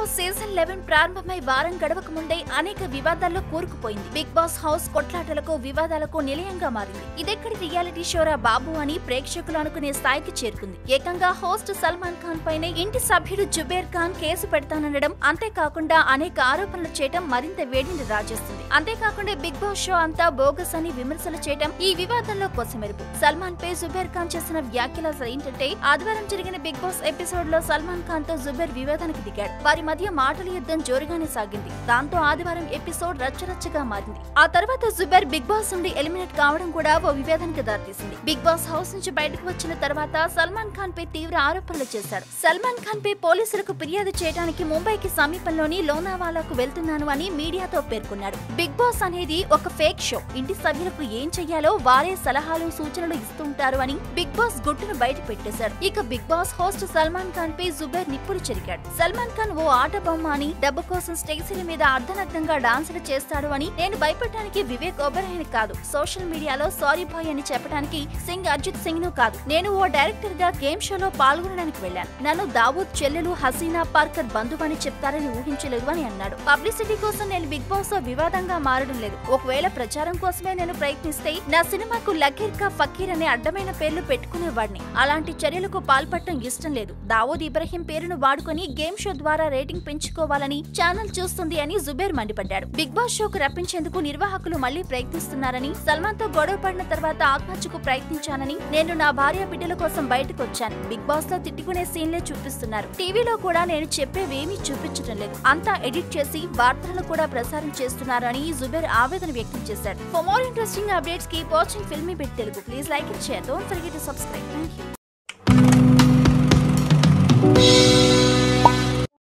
Boss season 11 ప్రారంభమై వారం గడవక ముందే అనేక వివాదాల్లో కూరుకుపోయింది. బిగ్ బాస్ హౌస్ కొట్లాటలకు వివాదాలకు నిలయంగా మారింది. ఇదెక్కడి రియాలిటీ షోరా బాబు అని ప్రేక్షకులు అనుకునే స్థాయికి చేరుకుంది. ఏకంగా హోస్ట్ సల్మాన్ ఖాన్ పైనే ఇంటి సభ్యుడు జుబేర్ ఖాన్ కేసు పెడతాననడం, అంతేకాకుండా అనేక ఆరోపణలు చేయడం మరింత వేడిని రాజేస్తుంది. అంతేకాకుండా బిగ్ బాస్ షో అంతా బోగస్ అని విమర్శలు చేయడం ఈ వివాదంలో కొసమెరుపు. సల్మాన్ పై జుబేర్ ఖాన్ చేసిన వ్యాఖ్యలు ఏంటంటే, ఆదివారం జరిగిన బిగ్ బాస్ ఎపిసోడ్ లో సల్మాన్ ఖాన్ తో జుబేర్ వివాదానికి దిగాడు. వారి మధ్య మాటల యుద్ధం జోరుగానే సాగింది. దాంతో ఆదివారం ఎపిసోడ్ రచ్చరచ్చగా మారింది. ఆ తర్వాత జుబేర్ బిగ్ బాస్ నుండి ఎలిమినేట్ కావడం కూడా ఓ వివాదానికి దారితీసింది. బిగ్ బాస్ హౌస్ నుంచి బయటకు వచ్చిన తర్వాత సల్మాన్ ఖాన్ పై తీవ్ర ఆరోపణలు చేశాడు. సల్మాన్ ఖాన్ పై పోలీసులకు ఫిర్యాదు చేయడానికి ముంబైకి సమీపంలోని లోనావాలాకు వెళ్తున్నాను అని మీడియాతో పేర్కొన్నాడు. బిగ్ బాస్ అనేది ఒక ఫేక్ షో. ఇంటి సభ్యులకు ఏం చెయ్యాలో వారే సలహాలు సూచనలు ఇస్తుంటారు అని బిగ్ బాస్ గుట్టును బయట పెట్టేశాడు. ఇక Bigg Boss host Salman Khan పై జుబేర్ నిప్పులు చెరిగాడు. సల్మాన్ ఖాన్ ఓ ఆట బొమ్మ అని, డబ్బు కోసం స్టేజీల మీద అర్ధనగ్నంగా డాన్సులు చేస్తాడు అని, నేను భయపడటానికి వివేక్ ఒబెరాయ్ కాదు, సోషల్ మీడియాలో సారీ బాయ్ అని చెప్పడానికి సింగ్ అర్జిత్ సింగ్ ను కాదు, నేను ఓ డైరెక్టర్ గా గేమ్ షోలో పాల్గొనడానికి వెళ్లాను. నన్ను దావూద్ చెల్లెలు హసీనా పార్కర్ బంధువు అని చెప్తారని ఊహించలేదు అని అన్నాడు. పబ్లిసిటీ కోసం నేను బిగ్ బాస్ తో వివాదంగా మారడం లేదు. ఒకవేళ ప్రచారం కోసమే నేను ప్రయత్నిస్తే నా సినిమాకు లకీర్ కా ఫకీర్ అనే అడ్డమైన పేర్లు పెట్టుకునేవాడిని. అలాంటి చర్యలకు పాల్పడటం ఇష్టం లేదు. దావూద్ ఇబ్రహీం పేరును వాడుకొని గేమ్ షో ద్వారా రేటింగ్ పెంచుకోవాలని ఛానల్ చూస్తుంది అని జుబేర్ మండిపడ్డాడు. బిగ్ బాస్ షోకు రప్పించేందుకు నిర్వాహకులు మళ్లీ ప్రయత్నిస్తున్నారని, సల్మాన్ తో గొడవ పడిన తర్వాత ఆత్మహత్యకు ప్రయత్నించానని, నేను నా భార్య బిడ్డల కోసం బయటకు వచ్చాను. బిగ్ బాస్ లో తిట్టుకునే సీన్లే చూపిస్తున్నారు. టీవీలో కూడా నేను చెప్పేవేమీ చూపించడం లేదు. అంతా ఎడిట్ చేసి వార్తలను కూడా ప్రసారం చేస్తున్నారు అని జుబేర్ ఆవేదన వ్యక్తం చేశాడు. For more interesting updates keep watching Filmibeat Telugu. Please like and share. Don't forget to subscribe. Thank you.